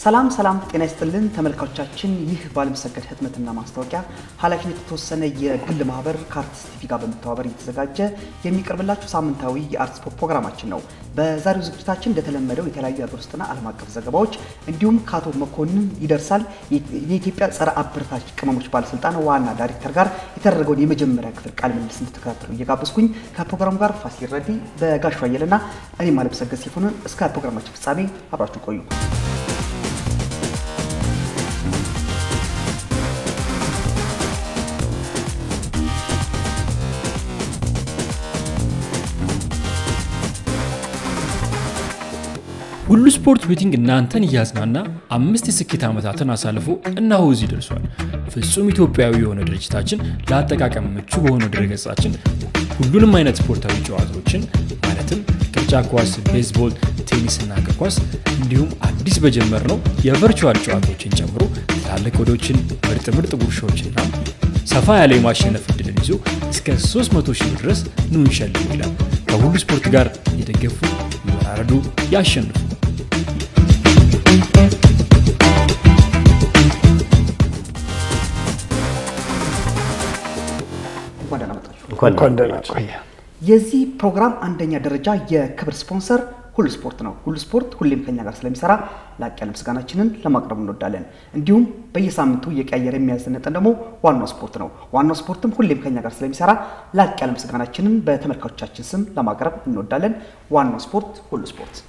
ሰላም ጤና ይስጥልን ተመልካቾቻችን ይህ ባለምሰገድ ህትመትና ማስታወቂያ ኃላፊነት የተወሰነ የግል ማህበር ካርትስ ቲቪ ጋር በመተባበር የተዘጋጀ የሚቀርብላችሁ ሳምንታዊ የአርት ስፖርት ፕሮግራማችን ነው። በዛሬው ዝግጅታችን እንደተለመደው የተለያዩ የሀገር ውስጥና ዓለም አቀፍ ዘገባዎች እንዲሁም ከአቶ መኮንን ይደርሳል የኢትዮጵያ ጸረ አበረታች ቅመሞች ባለስልጣን ዋና ዳይሬክተር ጋር የተደረገውን የመጀመሪያ ክፍል ቃለ ምልልስ እንድትከታተሉ እየጋበዝኩኝ ከፕሮግራሙ ጋር ፋሲል ረዲ በጋሽ ዋየልና እኔ ማለምሰገድ ሲሆን እስከ ፕሮግራማችን ፍጻሜ አብራችሁ ቆዩ። ሁሉ ስፖርት ቤቲንግ እናንተን ያዝናና 5 የስኬት ዓመታትን አሳልፎ እነሆ እዚህ ደርሷል። ፍጹም ኢትዮጵያዊ የሆነ ድርጅታችን ለአጠቃቀም ምቹ በሆነ ድረገጻችን ሁሉንም አይነት ስፖርታዊ ጨዋታዎችን ማለትም ቅርጫት ኳስ፣ ቤዝቦል፣ ቴኒስ እና እግር ኳስ እንዲሁም አዲስ በጀመርነው የቨርቹዋል ጨዋታዎችን ጨምሮ ትላልቅ ወዶችን ምርጥ ጉርሻዎችና ሰፋ ያለ የማሸነፍ ዕድልን ይዞ እስከ 300,000 ድረስ ነው እንሸልም ይላል። ከሁሉ ስፖርት ጋር የደገፉ ይወራረዱ ያሸንፉ። የዚህ ፕሮግራም አንደኛ ደረጃ የክብር ስፖንሰር ሁሉ ስፖርት ነው። ሁሉ ስፖርት ሁሌም ከኛ ጋር ስለሚሰራ ላቅ ያለ ምስጋናችንን ለማቅረብ እንወዳለን። እንዲሁም በየሳምንቱ የቀያየረ የሚያዘነጠን ደግሞ ዋናው ስፖርት ነው። ዋናው ስፖርትም ሁሌም ከኛ ጋር ስለሚሰራ ላቅ ያለ ምስጋናችንን በተመልካቾቻችን ስም ለማቅረብ እንወዳለን። ዋናው ስፖርት ሁሉ ስፖርት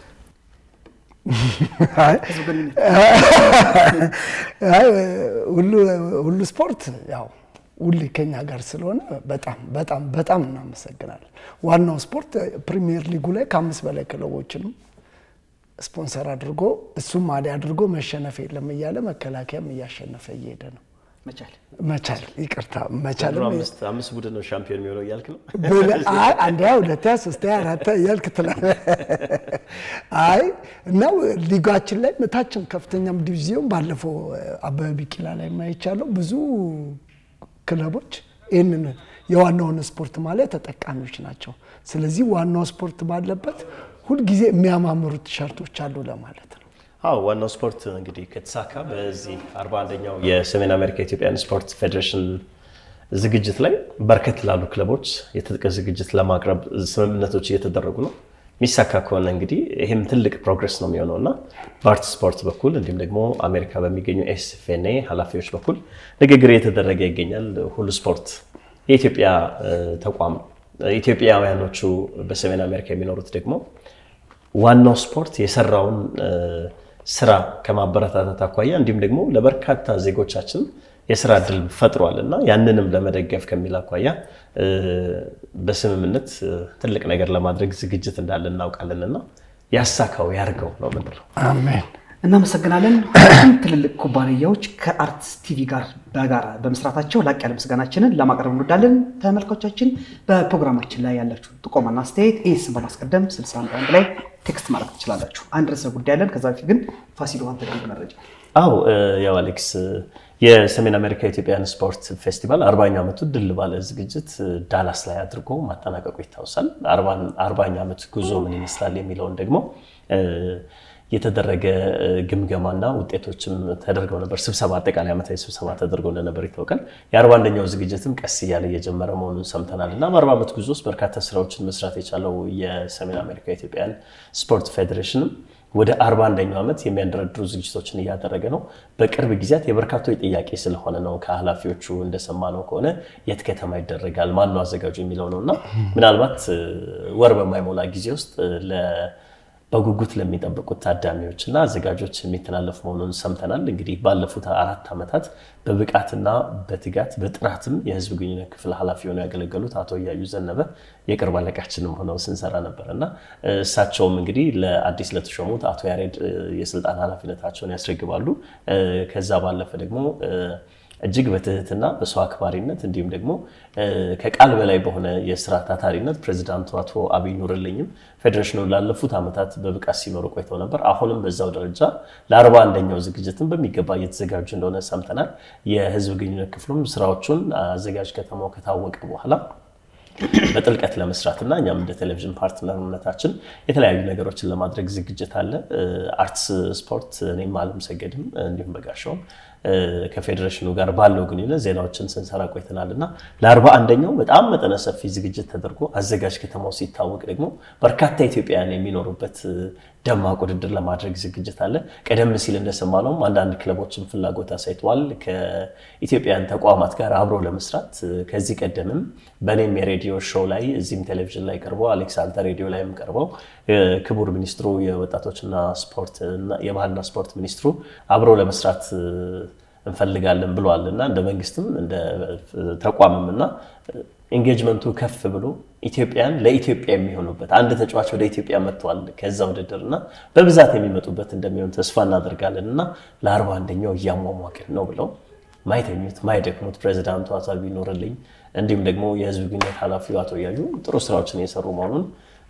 ሁሉ ስፖርት ያው ሁሉ ከኛ ጋር ስለሆነ በጣም እናመሰግናለን። ዋናው ስፖርት ፕሪሚየር ሊጉ ላይ ከ5 በላይ ክለቦችን ስፖንሰር አድርጎ እሱም ማዲ አድርጎ መሸነፍ የለም እያለ መከላከያም እያሸነፈ እየሄደ ነው። መቻል ይቅርታ መቻል 5 ቡድን ነው ሻምፒዮን የሚሆነው ያልክ ነው። አንደኛው ሁለተኛ ሶስተኛ አራተኛ ያልክ ትላለህ። ነው ሊጋችን ላይ መታችን ከፍተኛም ዲቪዚዮን ባለፈው አበበ ቢቂላ ላይ ማይቻለው ብዙ ክለቦች እነን የዋናውን ስፖርት ማለት ተጠቃሚዎች ናቸው። ስለዚህ ዋናው ስፖርት ባለበት ሁሉ ጊዜ የሚያማምሩ ቲሸርቶች አሉ ለማለት ነው። ዋናው ስፖርት እንግዲህ ከተሳካ በዚህ 41ኛው የሰሜን አሜሪካ ኢትዮጵያን ስፖርት ፌዴሬሽን ዝግጅት ላይ በርከት ላሉ ክለቦች የትጥቅ ዝግጅት ለማቅረብ ስምምነቶች እየተደረጉ ነው። ሚሳካ ከሆነ እንግዲህ ይሄም ትልቅ ፕሮግሬስ ነው የሚሆነውና በአርት ስፖርት በኩል እንዲሁም ደግሞ አሜሪካ በሚገኙ ኤስኤፍኤንኤ ኃላፊዎች በኩል ንግግር እየተደረገ ይገኛል። ሁሉ ስፖርት የኢትዮጵያ ተቋም ኢትዮጵያውያኖቹ በሰሜን አሜሪካ የሚኖሩት ደግሞ ዋናው ስፖርት የሰራውን ስራ ከማበረታታት አኳያ እንዲሁም ደግሞ ለበርካታ ዜጎቻችን የሥራ ዕድል ፈጥሯልና ያንንም ለመደገፍ ከሚል አኳያ በስምምነት ትልቅ ነገር ለማድረግ ዝግጅት እንዳለ እናውቃለንና ያሳካው ያርገው ነው ምንድነው። አሜን። እናመሰግናለን። ሁሉም ትልልቅ ኩባንያዎች ከአርትስ ቲቪ ጋር በጋራ በመስራታቸው ላቅ ያለ ምስጋናችንን ለማቅረብ እንወዳለን። ተመልካቾቻችን በፕሮግራማችን ላይ ያላችሁ ጥቆማና አስተያየት ኤስን በማስቀደም 61 ላይ ቴክስት ማለት ትችላላችሁ። አንድ ርዕሰ ጉዳይ አለን። ከዛ በፊት ግን ፋሲል ዋንተ ደግሞ መረጃ ያው አሌክስ የሰሜን አሜሪካ ኢትዮጵያን ስፖርት ፌስቲቫል 40ኛ ዓመቱ ድል ባለ ዝግጅት ዳላስ ላይ አድርጎ ማጠናቀቁ ይታወሳል። 40ኛ ዓመት ጉዞ ምን ይመስላል የሚለውን ደግሞ የተደረገ ግምገማና ውጤቶችም ተደርገው ነበር። ስብሰባ አጠቃላይ ዓመታዊ ስብሰባ ተደርጎ እንደነበር ይታወቃል። የ40ኛው ዝግጅትም ቀስ እያለ እየጀመረ መሆኑን ሰምተናልና በ40 ዓመት ጉዞ ውስጥ በርካታ ስራዎችን መስራት የቻለው የሰሜን አሜሪካ ኢትዮጵያን ስፖርት ፌዴሬሽን ወደ 41ኛው ዓመት የሚያንደረድሩ ዝግጅቶችን እያደረገ ነው። በቅርብ ጊዜያት የበርካታው ጥያቄ ስለሆነ ነው ከኃላፊዎቹ እንደሰማነው ከሆነ የት ከተማ ይደረጋል ማን ነው አዘጋጁ የሚለው ነውና ምናልባት ወር በማይሞላ ጊዜ ውስጥ በጉጉት ለሚጠብቁት ታዳሚዎችና አዘጋጆች የሚተላለፍ መሆኑን ሰምተናል። እንግዲህ ባለፉት 4 ዓመታት በብቃትና በትጋት በጥራትም የህዝብ ግንኙነት ክፍል ኃላፊ ሆነው ያገለገሉት አቶ ያዩ ዘነበ የቅርብ አለቃችንም ሆነው ስንሰራ ነበርና እሳቸውም እንግዲህ ለአዲስ ለተሾሙት አቶ ያሬድ የስልጣን ኃላፊነታቸውን ያስረግባሉ። ከዛ ባለፈ ደግሞ እጅግ በትህትና በሰው አክባሪነት እንዲሁም ደግሞ ከቃል በላይ በሆነ የሥራ ታታሪነት ፕሬዝዳንቱ አቶ አብይ ኑርልኝም ፌዴሬሽኑ ላለፉት ዓመታት በብቃት ሲመሩ ቆይተው ነበር። አሁንም በዛው ደረጃ ለ41ኛው ዝግጅትን በሚገባ እየተዘጋጁ እንደሆነ ሰምተናል። የህዝብ ግንኙነት ክፍሉም ስራዎቹን አዘጋጅ ከተማው ከታወቀ በኋላ በጥልቀት ለመስራትና እኛም እንደ ቴሌቪዥን ፓርትነርነታችን የተለያዩ ነገሮችን ለማድረግ ዝግጅት አለ። አርትስ ስፖርት እኔም አለም ሰገድም እንዲሁም በጋሻው ከፌዴሬሽኑ ጋር ባለው ግንኙነት ዜናዎችን ስንሰራ ቆይተናልና ለ41ኛው በጣም መጠነ ሰፊ ዝግጅት ተደርጎ አዘጋጅ ከተማው ሲታወቅ ደግሞ በርካታ ኢትዮጵያውያን የሚኖሩበት ደማቅ ውድድር ለማድረግ ዝግጅት አለ። ቀደም ሲል እንደሰማነው አንዳንድ ክለቦችን ፍላጎት አሳይተዋል ከኢትዮጵያን ተቋማት ጋር አብሮ ለመስራት። ከዚህ ቀደምም በኔም የሬዲዮ ሾው ላይ እዚህም ቴሌቪዥን ላይ ቀርበው አሌክሳንደር ሬዲዮ ላይም ቀርበው ክቡር ሚኒስትሩ የወጣቶችና ስፖርት እና የባህልና ስፖርት ሚኒስትሩ አብሮ ለመስራት እንፈልጋለን ብለዋልና እንደ መንግስትም እንደ ተቋምምና ኢንጌጅመንቱ ከፍ ብሎ ኢትዮጵያን ለኢትዮጵያ የሚሆኑበት አንድ ተጫዋች ወደ ኢትዮጵያ መጥቷል ከዛ ውድድርና በብዛት የሚመጡበት እንደሚሆን ተስፋ እናደርጋለንና ለ41ኛው ያሟሟቅን ነው ብለው ማይተኙት ማይደክሙት ፕሬዝዳንቱ አቶ አብይ ኑርልኝ እንዲሁም ደግሞ የህዝብ ግንኙነት ኃላፊው አቶ ያዩ ጥሩ ስራዎችን እየሰሩ መሆኑን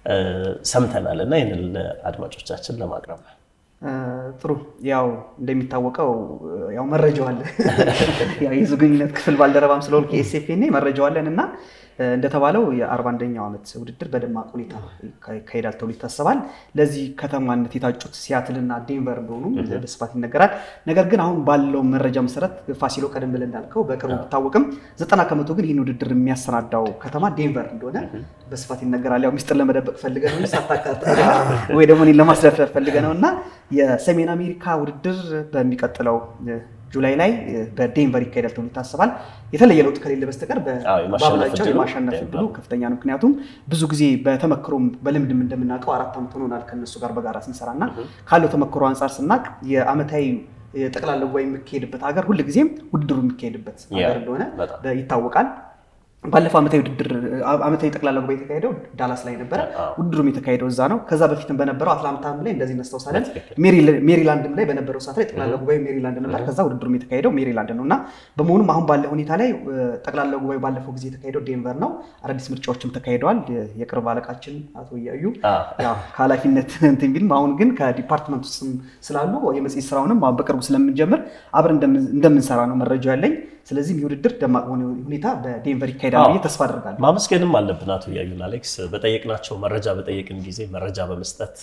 ሰምተናልና ይሄንን ለአድማጮቻችን ለማቅረብ ነው። ጥሩ ያው እንደሚታወቀው ያው መረጃው አለ ያው የህዝብ ግንኙነት ክፍል ባልደረባም ስለሆነ ከኤስኤፍኤን መረጃው አለንና እንደተባለው የ41ኛው ዓመት ውድድር በደማቅ ሁኔታ ከሄዳል ተብሎ ይታሰባል። ለዚህ ከተማነት የታጩት ሲያትልና ዴንቨር እንደሆኑ በስፋት ይነገራል። ነገር ግን አሁን ባለው መረጃ መሰረት ፋሲሎ ቀደም ብለን እንዳልከው በቅርቡ ቢታወቅም 90% ግን ይህን ውድድር የሚያሰናዳው ከተማ ዴንቨር እንደሆነ በስፋት ይነገራል። ያው ሚስጥር ለመደበቅ ፈልገው ነው ሳታካታ ወይ ደግሞ እኔን ለማስለፈፍ ፈልገው ነውና የሰሜን አሜሪካ ውድድር በሚቀጥለው ጁላይ ላይ በዴንቨር ይካሄዳል ተብሎ ይታሰባል። የተለየ ለውጥ ከሌለ በስተቀር በባብላጫው የማሸነፍ ዕድሉ ከፍተኛ ነው። ምክንያቱም ብዙ ጊዜ በተመክሮም በልምድም እንደምናውቀው 4 ዓመት ሆኖናል ከነሱ ጋር በጋራ ስንሰራና ካለው ተመክሮ አንፃር ስናቅ የአመታዊ ጠቅላላ ጉባኤ የሚካሄድበት ሀገር ሁሉ ጊዜም ውድድሩ የሚካሄድበት ሀገር እንደሆነ ይታወቃል። ባለፈው አመታዊ ጠቅላላ ጉባኤ የተካሄደው ዳላስ ላይ ነበር። ውድድሩም የተካሄደው እዛ ነው። ከዛ በፊትም በነበረው አትላንታም ላይ እንደዚህ እናስተውሳለን። ሜሪላንድም ላይ በነበረው ሰዓት ላይ ጠቅላላ ጉባኤ ሜሪላንድ ነበር። ከዛ ውድድሩም የተካሄደው ሜሪላንድ ነውና በመሆኑም አሁን ባለ ሁኔታ ላይ ጠቅላላ ጉባኤ ባለፈው ጊዜ የተካሄደው ዴንቨር ነው። አዳዲስ ምርጫዎችም ተካሂደዋል። የቅርብ አለቃችን አቶ ያዩ ያው ከኃላፊነት እንትን ቢልም አሁን ግን ከዲፓርትመንት ውስጥ ስላሉ የመጽሔት ስራውንም በቅርቡ ስለምንጀምር አብረን እንደምንሰራ ነው መረጃው ያለኝ። ስለዚህ የውድድር ደማቅ ሆነ ሁኔታ በዴንቨር ይካሄዳል ብዬ ተስፋ አደርጋለሁ። ማመስገንም አለብን አቶ ያዩን አሌክስ በጠየቅናቸው መረጃ በጠየቅን ጊዜ መረጃ በመስጠት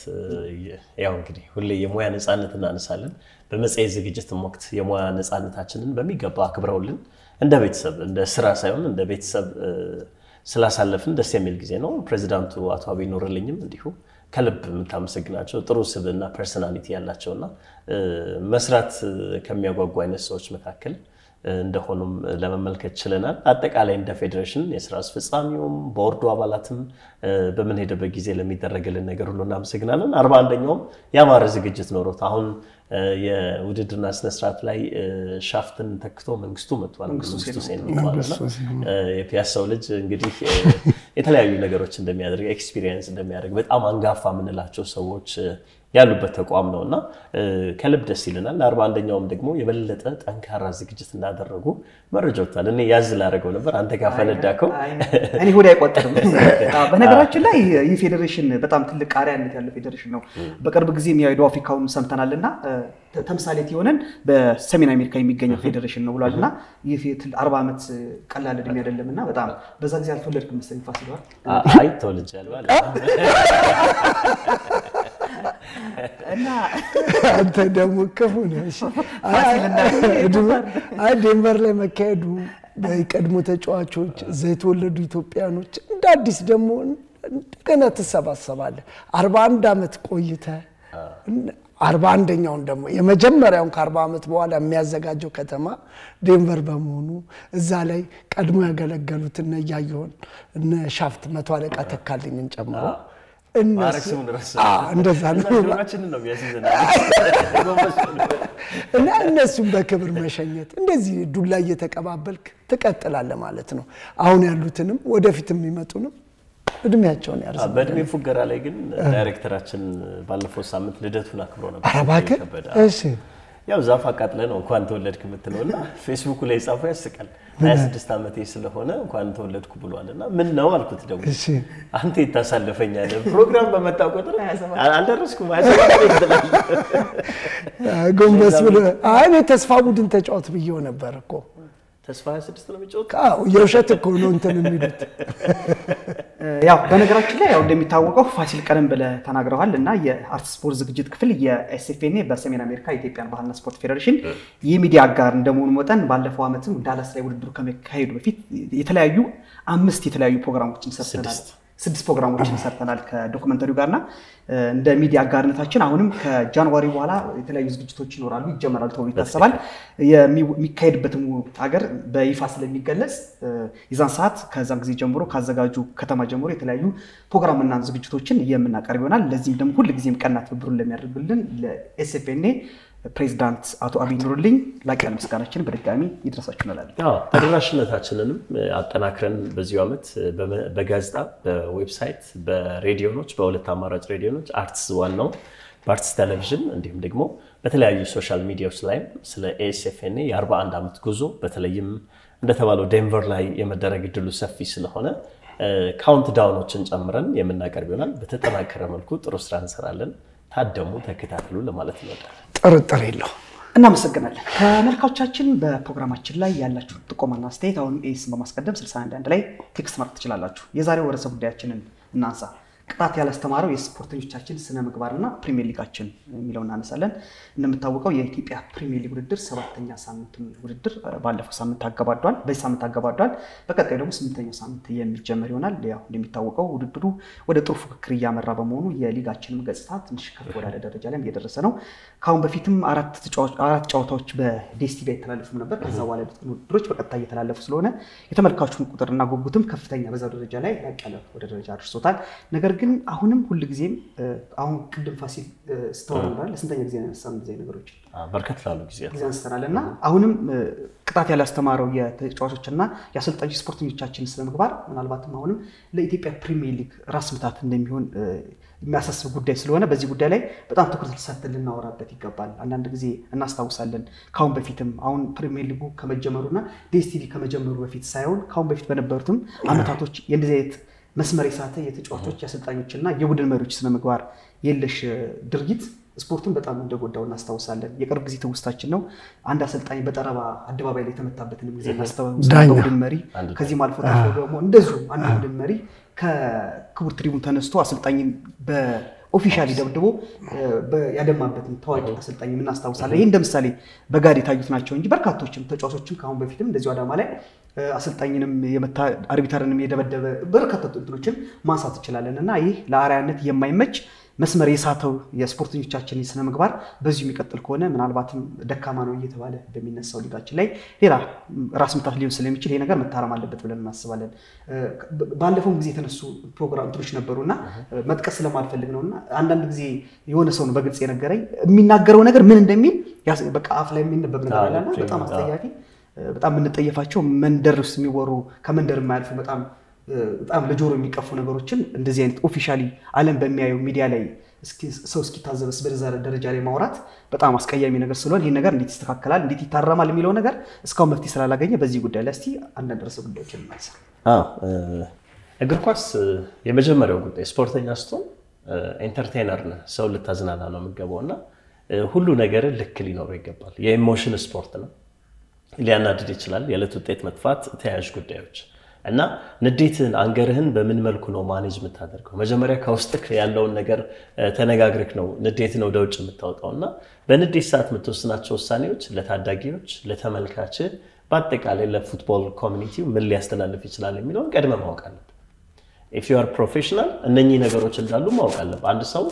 ያው እንግዲህ ሁሌ የሙያ ነፃነት እናነሳለን። በመጽሔት ዝግጅትም ወቅት የሙያ ነፃነታችንን በሚገባ አክብረውልን እንደ ቤተሰብ እንደ ስራ ሳይሆን እንደ ቤተሰብ ስላሳለፍን ደስ የሚል ጊዜ ነው። ፕሬዝዳንቱ አቶ አብይ ኑርልኝም እንዲሁ ከልብ የምታመሰግናቸው ጥሩ ስብዕና ፐርሰናሊቲ ያላቸውና መስራት ከሚያጓጉ አይነት ሰዎች መካከል እንደሆኑም ለመመልከት ችለናል። አጠቃላይ እንደ ፌዴሬሽን የስራ አስፈጻሚውም ቦርዱ አባላትም በመንሄደበት ጊዜ ለሚደረግልን ነገር ሁሉ እናመሰግናለን። 41ኛውም ያማረ ዝግጅት ኖሮት አሁን የውድድርና ስነ ስርዓት ላይ ሻፍትን ተክቶ መንግስቱ መጥቷል። መንግስቱ ሴን መጥቷልና የፒያሳው ልጅ እንግዲህ የተለያዩ ነገሮች እንደሚያደርግ ኤክስፒሪየንስ እንደሚያደርግ በጣም አንጋፋ ምንላቸው ሰዎች ያሉበት ተቋም ነውና ከልብ ደስ ይለናል። 41ኛውም ደግሞ የበለጠ ጠንካራ ዝግጅት እንዳደረጉ መረጃውታል። እኔ ያዝ ላደረገው ነበር አንተ ጋር ፈነዳከው እኔ ሆዴ አይቆጠርም። በነገራችን ላይ ይህ ፌዴሬሽን በጣም ትልቅ ቃሪያነት ያለው ፌዴሬሽን ነው። በቅርብ ጊዜም የደቡብ አፍሪካውን ሰምተናልና ተምሳሌት የሆነን በሰሜን አሜሪካ የሚገኘው ፌዴሬሽን ነው ብሏልና ይህ 40 ዓመት ቀላል እድሜ አይደለምና በጣም በዛ ጊዜ አልተወለድክም መሰለኝ ፋሲል። አይ ተወልጃለሁ አለ እና አንተ ደግሞ ክፉ ነሽ። አይ ዴንቨር ላይ መካሄዱ በቀድሞ ተጫዋቾች ዘይተወለዱ ኢትዮጵያኖች እንደ አዲስ ደግሞ እንደገና ተሰባሰባለህ 41 ዓመት ቆይተ 41ኛውን ደግሞ የመጀመሪያውን ከ40 ዓመት በኋላ የሚያዘጋጀው ከተማ ዴንቨር በመሆኑ እዛ ላይ ቀድሞ ያገለገሉት እነ ያየውን እነ ሻፍት መቶ አለቃ ተካልኝን ጨምሮ እንደዛ ነው እና እነሱም በክብር መሸኘት እንደዚህ ዱላ እየተቀባበልክ ትቀጥላለህ ማለት ነው። አሁን ያሉትንም ወደፊት የሚመጡንም እድሜያቸውን ያርዛል። በእድሜ ፉገራ ላይ ግን ዳይሬክተራችን ባለፈው ሳምንት ልደቱን አክብሮ ነበር። አባከ እሺ ያው ዛፍ አቃጥለ ነው እንኳን ተወለድክ የምትለውና ፌስቡክ ላይ ጻፈው ያስቀል 26 ዓመቴ ስለሆነ እንኳን ተወለድኩ ብሏልና ምን ነው አልኩት። ደግሞ አንተ ይታሳልፈኛል ፕሮግራም በመጣ ቁጥር አልደረስኩም አይሰማም ጎንበስ ብሎ አይ ተስፋ ቡድን ተጫወት ብየው ነበር እኮ ተስፋ 26 ነው የሚጫወት የውሸት እኮ ነው እንትን የሚሉት ያው በነገራችን ላይ ያው እንደሚታወቀው ፋሲል ቀደም ብለህ ተናግረዋል እና የአርት ስፖርት ዝግጅት ክፍል የኤስኤፍኤንኤ በሰሜን አሜሪካ የኢትዮጵያን ባህልና ስፖርት ፌዴሬሽን የሚዲያ አጋር እንደመሆኑ መጠን ባለፈው ዓመትም ዳላስ ላይ ውድድሩ ከመካሄዱ በፊት የተለያዩ 5 የተለያዩ ፕሮግራሞችን ሰርተናል 6 ፕሮግራሞችን ሰርተናል ከዶክመንተሪው ጋርና እንደ ሚዲያ አጋርነታችን አሁንም ከጃንዋሪ በኋላ የተለያዩ ዝግጅቶች ይኖራሉ ይጀመራሉ ተብሎ ይታሰባል የሚካሄድበትም ሀገር በይፋ ስለሚገለጽ የዛን ሰዓት ከዛን ጊዜ ጀምሮ ካዘጋጁ ከተማ ጀምሮ የተለያዩ ፕሮግራምና ዝግጅቶችን የምናቀርብ ይሆናል ለዚህም ደግሞ ሁሉ ጊዜም ቀናት ትብብሩን ለሚያደርጉልን ለኤስኤፍኤንኤ ፕሬዝዳንት አቶ አብይ ኑርልኝ ላቅ ያለ ምስጋናችን በድጋሚ ይድረሳችሁ እንላለን። ተደራሽነታችንንም አጠናክረን በዚህ ዓመት በጋዜጣ በዌብሳይት በሬዲዮኖች በሁለት አማራጭ ሬዲዮኖች አርትስ ዋናው በአርትስ ቴሌቪዥን እንዲሁም ደግሞ በተለያዩ ሶሻል ሚዲያዎች ላይ ስለ ኤስኤፍኤንኤ የ41 ዓመት ጉዞ በተለይም እንደተባለው ዴንቨር ላይ የመደረግ እድሉ ሰፊ ስለሆነ ካውንት ዳውኖችን ጨምረን የምናቀርብ ይሆናል። በተጠናከረ መልኩ ጥሩ ስራ እንሰራለን። ታደሙ ተከታተሉ ለማለት እንወዳለን። ጥርጥር የለውም። እናመሰግናለን። ከመልካቾቻችን በፕሮግራማችን ላይ ያላችሁ ጥቆማና አስተያየት አሁን ኤስን በማስቀደም 61 ላይ ቴክስት ማድረግ ትችላላችሁ። የዛሬው ርዕሰ ጉዳያችንን እናንሳ። ቅጣት ያላስተማረው የስፖርተኞቻችን ስነ ምግባርና ፕሪሚየር ሊጋችን የሚለውን እናነሳለን። እንደምታወቀው የኢትዮጵያ ፕሪሚየር ሊግ ውድድር 7ኛ ሳምንቱን ውድድር ባለፈው ሳምንት አገባዷል። በዚህ ሳምንት አገባዷል። በቀጣዩ ደግሞ 8ኛው ሳምንት የሚጀመር ይሆናል። ያው እንደሚታወቀው ውድድሩ ወደ ጥሩ ፉክክር እያመራ በመሆኑ የሊጋችንም ገጽታ ትንሽ ከፍ ወዳለ ደረጃ ላይ እየደረሰ ነው። ካሁን በፊትም አራት ጨዋታዎች በዲኤስቲቪ የተላለፉ ነበር። ከዛ በኋላ ውድድሮች በቀጥታ እየተላለፉ ስለሆነ የተመልካቹን ቁጥርና ጉጉትም ከፍተኛ በዛው ደረጃ ላይ ያቀለ ወደ ደረጃ አድርሶታል። ነገር ግን አሁንም ሁሉ ጊዜም አሁን ቅድም ፋሲል ስተዋል ለስንተኛ ጊዜ ያነሳን ጊዜ ነገሮች በርከት ላሉ ጊዜ አንስተናልና አሁንም ቅጣት ያላስተማረው የተጫዋቾችና የአሰልጣኝ ስፖርተኞቻችን ስነ ምግባር ምናልባትም አሁንም ለኢትዮጵያ ፕሪሚየር ሊግ ራስ ምታት እንደሚሆን የሚያሳስብ ጉዳይ ስለሆነ በዚህ ጉዳይ ላይ በጣም ትኩረት ሰጥተን ልናወራበት ይገባል። አንዳንድ ጊዜ እናስታውሳለን ካሁን በፊትም አሁን ፕሪሚየር ሊጉ ከመጀመሩና ዲኤስቲቪ ከመጀመሩ በፊት ሳይሆን ካሁን በፊት በነበሩትም አመታቶች የእንደዚህ አይነት መስመር የሳተ የተጫዋቾች የአሰልጣኞችና የቡድን መሪዎች ስነ ምግባር የለሽ ድርጊት ስፖርቱን በጣም እንደጎዳው እናስታውሳለን። የቅርብ ጊዜ ትውስታችን ነው። አንድ አሰልጣኝ በጠረባ አደባባይ ላይ የተመታበትን ጊዜ እናስታውሳለን። ቡድን መሪ ከዚህ ማልፎ ደግሞ እንደዚሁ አንድ ቡድን መሪ ከክቡር ትሪቡን ተነስቶ አሰልጣኝን በኦፊሻሊ ደብድቦ ያደማበትን ታዋቂ አሰልጣኝ እናስታውሳለን። ይሄ እንደምሳሌ በጋር የታዩት ናቸው እንጂ በርካቶችም ተጫዋቾችም ካሁን በፊትም እንደዚሁ አዳማ ላይ አሰልጣኝንም የመታ አርቢትራንም የደበደበ በርካታ እንትኖችን ማንሳት እንችላለን እና ይህ ለአርአያነት የማይመች መስመር የሳተው የስፖርተኞቻችን ስነ ምግባር በዚሁ የሚቀጥል ከሆነ ምናልባትም ደካማ ነው እየተባለ በሚነሳው ሊጋችን ላይ ሌላ ራስ ምታት ሊሆን ስለሚችል ይሄ ነገር መታረም አለበት ብለን እናስባለን። ባለፈው ጊዜ የተነሱ ፕሮግራሞች ነበሩና መጥቀስ ስለማልፈልግ ነውና አንዳንድ ጊዜ የሆነ ሰው ነው በግልጽ የነገረኝ የሚናገረው ነገር ምን እንደሚል በቃ አፍ ላይ የሚነበብ ነገር አለና በጣም አስተያያቂ በጣም እንጠየፋቸው መንደር ውስጥ የሚወሩ ከመንደር የማያልፉ በጣም ለጆሮ የሚቀፉ ነገሮችን እንደዚህ አይነት ኦፊሻሊ ዓለም በሚያየው ሚዲያ ላይ ሰው እስኪታዘበስ በዛ ደረጃ ላይ ማውራት በጣም አስቀያሚ ነገር ስለሆነ ይሄ ነገር እንዴት ይስተካከላል እንዴት ይታረማል የሚለው ነገር እስካሁን መፍትሄ ስላላገኘ በዚህ ጉዳይ ላይ እስቲ አንዳንድ ርዕሰ ጉዳዮችን እናንሳ። እግር ኳስ የመጀመሪያው ጉዳይ ስፖርተኛ ስትሆን ኤንተርቴይነር ነህ። ሰው ልታዝናና ነው የምትገባውና ሁሉ ነገር ልክ ሊኖረው ይገባል። የኢሞሽን ስፖርት ነው። ሊያናድድ ይችላል። የዕለት ውጤት መጥፋት ተያያዥ ጉዳዮች እና ንዴትን አንገርህን በምን መልኩ ነው ማኔጅ የምታደርገው? መጀመሪያ ከውስጥክ ያለውን ነገር ተነጋግረክ ነው ንዴትን ወደ ውጭ የምታወጣውና በንዴት ሰዓት የምትወስናቸው ውሳኔዎች ለታዳጊዎች ለተመልካች በአጠቃላይ ለፉትቦል ኮሚኒቲ ምን ሊያስተላልፍ ይችላል የሚለውን ቀድመ ማወቅ አለብህ። if you are professional እነኚህ ነገሮች እንዳሉ ማወቅ አለብህ። አንድ ሰው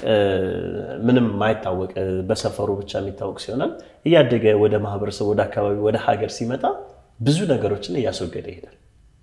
ምንም ማይታወቅ በሰፈሩ ብቻ የሚታወቅ ሲሆናል እያደገ ወደ ማህበረሰብ ወደ አካባቢ ወደ ሀገር ሲመጣ ብዙ ነገሮችን እያስወገደ ይሄዳል።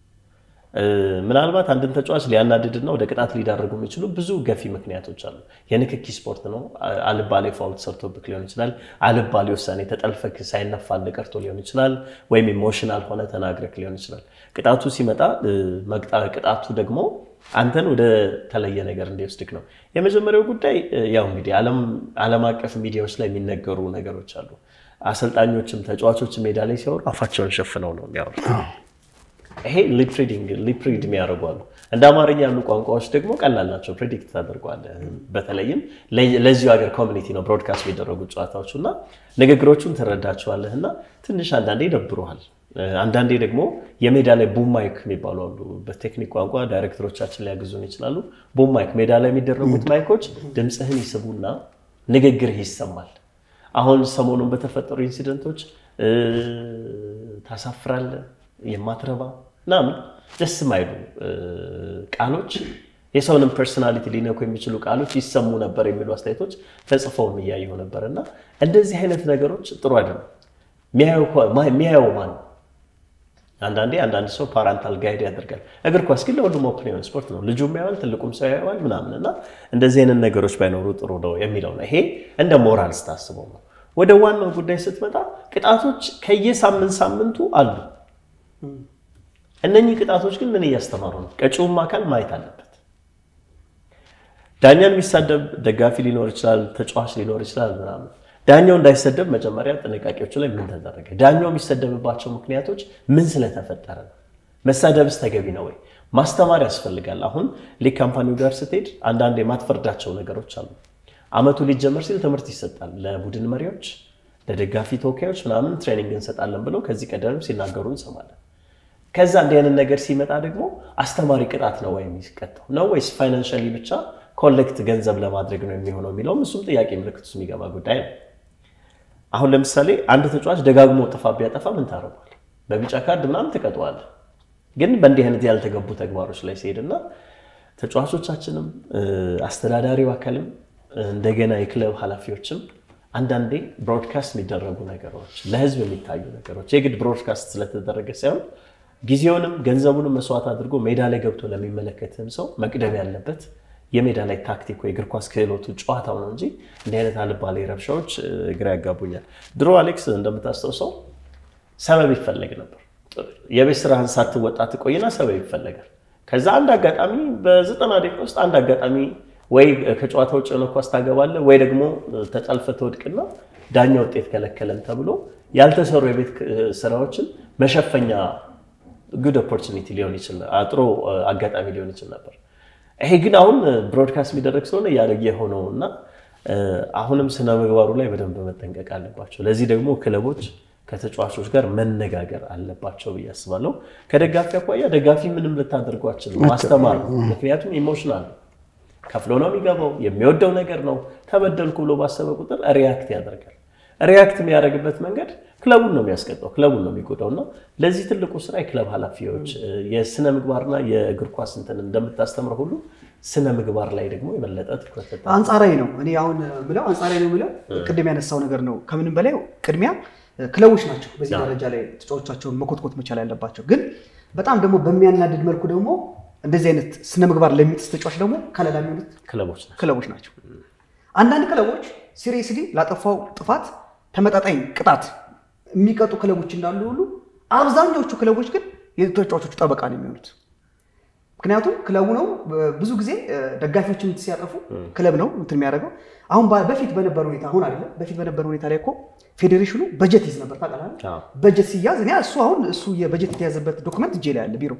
ምናልባት አንድን ተጫዋች ሊያናድድና ወደ ቅጣት ሊዳርጉ የሚችሉ ብዙ ገፊ ምክንያቶች አሉ። የንክኪ ስፖርት ነው። አልባሌ ፋውል ሰርቶብክ ሊሆን ይችላል። አልባሌ ውሳኔ ተጠልፈክ ሳይነፋል ቀርቶ ሊሆን ይችላል። ወይም ኢሞሽናል ሆነ ተናግረክ ሊሆን ይችላል። ቅጣቱ ሲመጣ ቅጣቱ ደግሞ አንተን ወደ ተለየ ነገር እንዲወስድክ ነው። የመጀመሪያው ጉዳይ ያው እንግዲህ ዓለም አቀፍ ሚዲያዎች ላይ የሚነገሩ ነገሮች አሉ። አሰልጣኞችም ተጫዋቾችም ሜዳ ላይ ሲያወሩ አፋቸውን ሸፍነው ነው የሚያወሩት። ይሄ ሊፕ ሪድ የሚያደርጓሉ። እንደ አማርኛ ያሉ ቋንቋዎች ደግሞ ቀላል ናቸው። ፕሬዲክት ታደርጓለህ። በተለይም ለዚሁ ሀገር ኮሚኒቲ ነው ብሮድካስት የሚደረጉ ጨዋታዎችና ንግግሮቹን ትረዳቸዋለህና ትንሽ አንዳንዴ ይደብሩሃል። አንዳንዴ ደግሞ የሜዳ ላይ ቡም ማይክ የሚባሉ አሉ። በቴክኒክ ቋንቋ ዳይሬክተሮቻችን ሊያግዙን ይችላሉ። ቡም ማይክ ሜዳ ላይ የሚደረጉት ማይኮች ድምጽህን ይስቡና ንግግርህ ይሰማል። አሁን ሰሞኑን በተፈጠሩ ኢንሲደንቶች ታሳፍራለህ፣ የማትረባ ምናምን ደስ የማይሉ ቃሎች የሰውንም ፐርሰናሊቲ ሊነኩ የሚችሉ ቃሎች ይሰሙ ነበር የሚሉ አስተያየቶች ተጽፈውም እያየሁ ነበርና እንደዚህ አይነት ነገሮች ጥሩ አይደለም። የሚያየው ማን? አንዳንድ ሰው ፓራንታል ጋይድ ያደርጋል። እግር ኳስ ግን ለሁሉም ኦፕን የሆነ ስፖርት ነው። ልጁም ያዋል፣ ትልቁም ሰው ያዋል ምናምን እና እንደዚህ አይነት ነገሮች ባይኖሩ ጥሩ ነው የሚለው ነው። ይሄ እንደ ሞራል ስታስበው ነው። ወደ ዋናው ጉዳይ ስትመጣ ቅጣቶች ከየሳምንቱ አሉ። እነኚህ ቅጣቶች ግን ምን እያስተማሩ ነው? ቀጪውም አካል ማየት አለበት። ዳኛን የሚሳደብ ደጋፊ ሊኖር ይችላል፣ ተጫዋች ሊኖር ይችላል ምናምን። ዳኛው እንዳይሰደብ መጀመሪያ ጥንቃቄዎቹ ላይ ምን ተደረገ? ዳኛው የሚሰደብባቸው ምክንያቶች ምን ስለተፈጠረ ነው? መሳደብስ ተገቢ ነው ወይ? ማስተማር ያስፈልጋል። አሁን ሊግ ካምፓኒው ጋር ስትሄድ አንዳንድ የማትፈርዳቸው ነገሮች አሉ። አመቱ ሊጀመር ሲል ትምህርት ይሰጣል ለቡድን መሪዎች፣ ለደጋፊ ተወካዮች ምናምን ትሬኒንግ እንሰጣለን ብለው ከዚህ ቀደም ሲናገሩ እንሰማለን። ከዛ እንዲህ አይነት ነገር ሲመጣ ደግሞ አስተማሪ ቅጣት ነው ወይ የሚቀጣው ነው ወይስ ፋይናንሻሊ ብቻ ኮሌክት ገንዘብ ለማድረግ ነው የሚሆነው የሚለውም እሱም ጥያቄ ምልክት ውስጥ የሚገባ ጉዳይ ነው። አሁን ለምሳሌ አንድ ተጫዋች ደጋግሞ ጥፋት ቢያጠፋ ምን ታረጋለህ? በቢጫ ካርድ ምናምን ትቀጣዋለህ። ግን በእንዲህ አይነት ያልተገቡ ተግባሮች ላይ ሲሄድና ተጫዋቾቻችንም አስተዳዳሪው አካልም እንደገና የክለብ ኃላፊዎችም አንዳንዴ ብሮድካስት የሚደረጉ ነገሮች ለህዝብ የሚታዩ ነገሮች የግድ ብሮድካስት ስለተደረገ ሳይሆን ጊዜውንም ገንዘቡንም መስዋዕት አድርጎ ሜዳ ላይ ገብቶ ለሚመለከትም ሰው መቅደም ያለበት የሜዳ ላይ ታክቲክ ወይ እግር ኳስ ክህሎቱ ጨዋታው ነው እንጂ እንዲህ አይነት አልባሌ ረብሻዎች ግራ ያጋቡኛል። ድሮ አሌክስ እንደምታስተውሰው ሰበብ ይፈለግ ነበር። የቤት ስራህን ሳትወጣ ትቆይና ሰበብ ይፈለጋል። ከዛ አንድ አጋጣሚ በ90 ደቂቃ ውስጥ አንድ አጋጣሚ ወይ ከጨዋታ ውጭ ነው ኳስ ታገባለህ ወይ ደግሞ ተጠልፈህ ትወድቅና ዳኛ ውጤት ከለከለን ተብሎ ያልተሰሩ የቤት ስራዎችን መሸፈኛ ጉድ ኦፖርቹኒቲ ሊሆን ይችላል፣ አጥሮ አጋጣሚ ሊሆን ይችላል ነበር። ይሄ ግን አሁን ብሮድካስት የሚደረግ ስለሆነ ያለየ ሆነውና አሁንም ስነ ምግባሩ ላይ በደንብ መጠንቀቅ አለባቸው። ለዚህ ደግሞ ክለቦች ከተጫዋቾች ጋር መነጋገር አለባቸው ብዬ አስባለሁ። ከደጋፊ አኳያ ደጋፊ ምንም ልታደርጓቸው ማስተማር ነው። ምክንያቱም ኢሞሽናል ከፍሎ ነው የሚገባው፣ የሚወደው ነገር ነው። ተበደልኩ ብሎ ባሰበ ቁጥር ሪያክት ያደርጋል። ሪያክት የሚያደርግበት መንገድ ክለቡን ነው የሚያስቀጣው፣ ክለቡን ነው የሚጎዳውና ለዚህ ትልቁ ስራ የክለብ ኃላፊዎች የስነ ምግባርና የእግር ኳስ እንትን እንደምታስተምር ሁሉ ስነ ምግባር ላይ ደግሞ የበለጠ ትኩረት አንጻራዊ ነው። እኔ አሁን ብለው አንጻራዊ ነው ብለው ቅድም ያነሳው ነገር ነው። ከምንም በላይ ቅድሚያ ክለቦች ናቸው በዚህ ደረጃ ላይ ተጫዋቾቻቸውን መኮትኮት መቻል ያለባቸው። ግን በጣም ደግሞ በሚያናድድ መልኩ ደግሞ እንደዚህ አይነት ስነ ምግባር ለሚጥስ ተጫዋች ደግሞ ከለላ የሚሉት ክለቦች ናቸው። አንዳንድ ክለቦች ሲሪየስሊ ላጠፋው ጥፋት ተመጣጣኝ ቅጣት የሚቀጡ ክለቦች እንዳሉ ሁሉ አብዛኛዎቹ ክለቦች ግን የተጫዋቾቹ ጠበቃ ነው የሚሆኑት። ምክንያቱም ክለቡ ነው ብዙ ጊዜ ደጋፊዎችን ሲያጠፉ ክለብ ነው እንትን የሚያደርገው። አሁን በፊት በነበረ ሁኔታ አሁን አይደለም፣ በፊት በነበረ ሁኔታ ላይ እኮ ፌዴሬሽኑ በጀት ይዝ ነበር ታውቃለህ። በጀት ሲያዝ እኔ እሱ የበጀት የተያዘበት ዶክመንት እጄ ላይ አለ ቢሮ።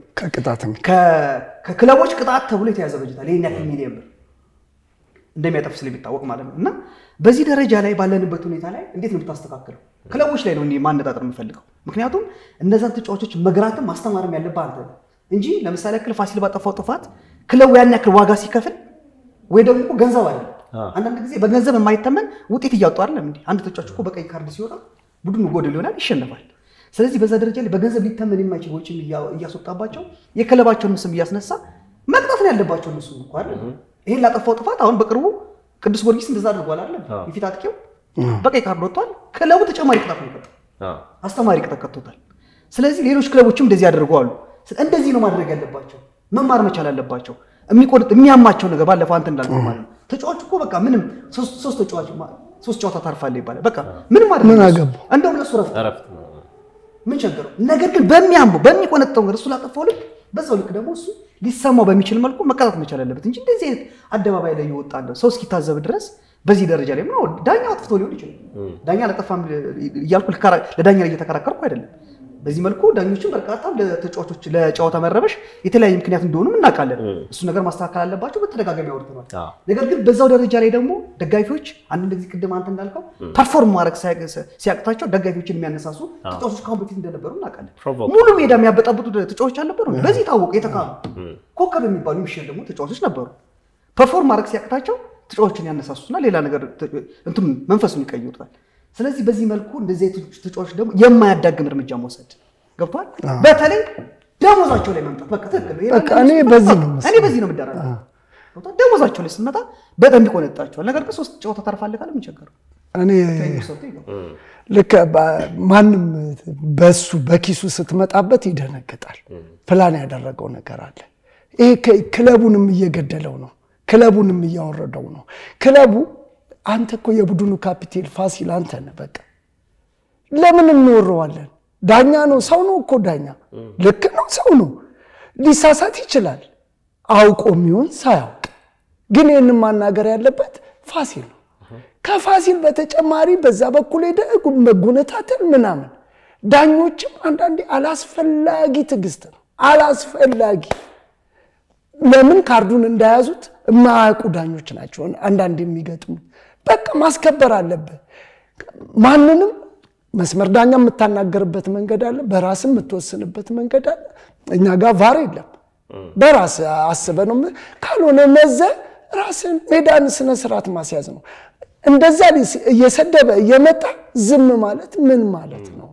ከክለቦች ቅጣት ተብሎ የተያዘ በጀት አለ ይሄን ሚሊዮን ብር እንደሚያጠፍ ስለሚታወቅ ማለት ነው። እና በዚህ ደረጃ ላይ ባለንበት ሁኔታ ላይ እንዴት ነው የምታስተካክለው? ክለቦች ላይ ነው እኔ ማነጣጠር የምፈልገው። ምክንያቱም እነዛን ተጫዋቾች መግራትም ማስተማርም ያለብህ አንተ እንጂ ለምሳሌ ክለብ ፋሲል ባጠፋው ጥፋት ክለቡ ያን ያክል ዋጋ ሲከፍል ወይ ደግሞ ገንዘብ አይደለም አንዳንድ ጊዜ በገንዘብ የማይተመን ውጤት እያወጡ አይደለም እንዴ? አንድ ተጫዋች እኮ በቀይ ካርድ ሲወጣ ቡድኑ ጎደል ይሆናል፣ ይሸነፋል። ስለዚህ በዛ ደረጃ ላይ በገንዘብ ሊተመን የማይችል ወጪ እያስወጣባቸው የክለባቸውን ስም እያስነሳ መቅጣት ነው ያለባቸው እነሱ እንኳን አይደል? ይሄን ላጠፋው ጥፋት አሁን በቅርቡ ቅዱስ ጊዮርጊስ እንደዛ አድርጓል አይደል? የፊት አጥቂው በቀይ ካርድ ወጥቷል። ክለቡ ተጨማሪ ቅጣት ነው የቀጣው፣ አስተማሪ ቅጣት ቀጥቶታል። ስለዚህ ሌሎች ክለቦችም እንደዚህ ያደርጓሉ። እንደዚህ ነው ማድረግ ያለባቸው፣ መማር መቻል አለባቸው። የሚያማቸው ነገር ባለፈው አንተ እንዳልከው ማለት ነው ተጫዋቹ እኮ በቃ ምንም ሶስት ጨዋታ ታርፋለህ ይባላል። በቃ ምንም ማለት ነው እንደውም ለሱ ረፍት ምን ቸገረው? ነገር ግን በሚቆነጠው ነገር እሱ ላጠፋው ልክ በዛው ልክ ደግሞ እሱ ሊሰማው በሚችል መልኩ መቀጣት መቻል አለበት እንጂ እንደዚህ አይነት አደባባይ ላይ ይወጣል ሰው እስኪታዘብ ድረስ በዚህ ደረጃ ላይ ዳኛ አጥፍቶ ሊሆን ይችላል። ዳኛ ለጠፋም እያልኩ ለዳኛ ላይ እየተከራከርኩ አይደለም። በዚህ መልኩ ዳኞችን በርካታ ለተጫዋቾች ለጨዋታ መረበሽ የተለያየ ምክንያት እንደሆነም እናውቃለን። እሱ ነገር ማስተካከል አለባቸው በተደጋጋሚ አውርተናል። ነገር ግን በዛው ደረጃ ላይ ደግሞ ደጋፊዎች አንድ ጊዜ ቅድም አንተ እንዳልከው ፐርፎርም ማድረግ ሲያቅታቸው ደጋፊዎችን የሚያነሳሱ ተጫዋቾች ካሁን በፊት እንደነበሩ እናውቃለን። ሙሉ ሜዳ የሚያበጣብጡ ተጫዋቾች አልነበሩ። በዚህ ታወቁ የተካኑ ኮከብ የሚባሉ የሚሸለሙ ተጫዋቾች ነበሩ። ፐርፎርም ማድረግ ሲያቅታቸው ተጫዋቾችን ያነሳሱና ሌላ ነገር እንትን መንፈሱን ይቀይሩታል። ስለዚህ በዚህ መልኩ እንደዚህ ተጫዋቾች ደግሞ የማያዳግም እርምጃ መውሰድ ገብቷል። በተለይ ደሞዛቸው ላይ መምጣት በቃ ትክክል ነው። በቃ እኔ በዚህ ነው መዳራራ ገብቷል። ደሞዛቸው ላይ ስንመጣ በጣም ይቆነጣቸዋል። ነገር ግን 3 ጨዋታ ታርፋለህ ካለ ምን ቸገረው? እኔ ልክ ማንም በሱ በኪሱ ስትመጣበት ይደነግጣል። ፕላን ያደረገው ነገር አለ። ይሄ ክለቡንም እየገደለው ነው፣ ክለቡንም እያወረደው ነው። ክለቡ አንተ እኮ የቡድኑ ካፒቴን ፋሲል አንተ ነህ። በቃ ለምን እንወረዋለን? ዳኛ ነው፣ ሰው ነው እኮ ዳኛ። ልክ ነው፣ ሰው ነው፣ ሊሳሳት ይችላል። አውቆ የሚሆን ሳያውቅ ግን ይህንን ማናገር ያለበት ፋሲል ነው። ከፋሲል በተጨማሪ በዛ በኩል ሄደ መጎነታተል ምናምን። ዳኞችም አንዳንዴ አላስፈላጊ ትዕግስት ነው፣ አላስፈላጊ ለምን ካርዱን እንዳያዙት የማያውቁ ዳኞች ናቸው አንዳንዴ የሚገጥሙ። በቃ ማስከበር አለበት። ማንንም መስመር ዳኛ የምታናገርበት መንገድ አለ፣ በራስም የምትወስንበት መንገድ አለ። እኛ ጋር ቫር የለም። በራስ አስበህ ነው ካልሆነ ነዘ ራስን ሜዳን ስነ ስርዓት ማስያዝ ነው። እንደዛ እየሰደበ እየመጣ ዝም ማለት ምን ማለት ነው?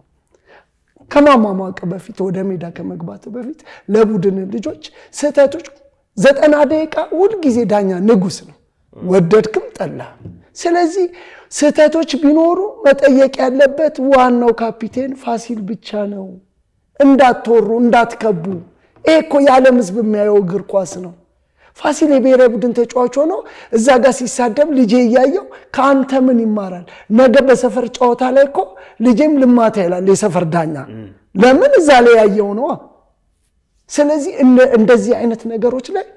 ከማማማቅ በፊት ወደ ሜዳ ከመግባት በፊት ለቡድን ልጆች ስህተቶች 90 ደቂቃ ሁሉ ጊዜ ዳኛ ንጉስ ነው፣ ወደድክም ጠላ። ስለዚህ ስህተቶች ቢኖሩ መጠየቅ ያለበት ዋናው ካፒቴን ፋሲል ብቻ ነው። እንዳትወሩ እንዳትከቡ። ይሄ እኮ የዓለም ህዝብ የሚያየው እግር ኳስ ነው። ፋሲል የብሔራዊ ቡድን ተጫዋች ሆኖ እዛ ጋር ሲሳደብ ልጄ እያየው ከአንተ ምን ይማራል? ነገ በሰፈር ጨዋታ ላይ እኮ ልጄም ልማታ ይላል የሰፈር ዳኛ። ለምን እዛ ላይ ያየው ነው። ስለዚህ እንደዚህ አይነት ነገሮች ላይ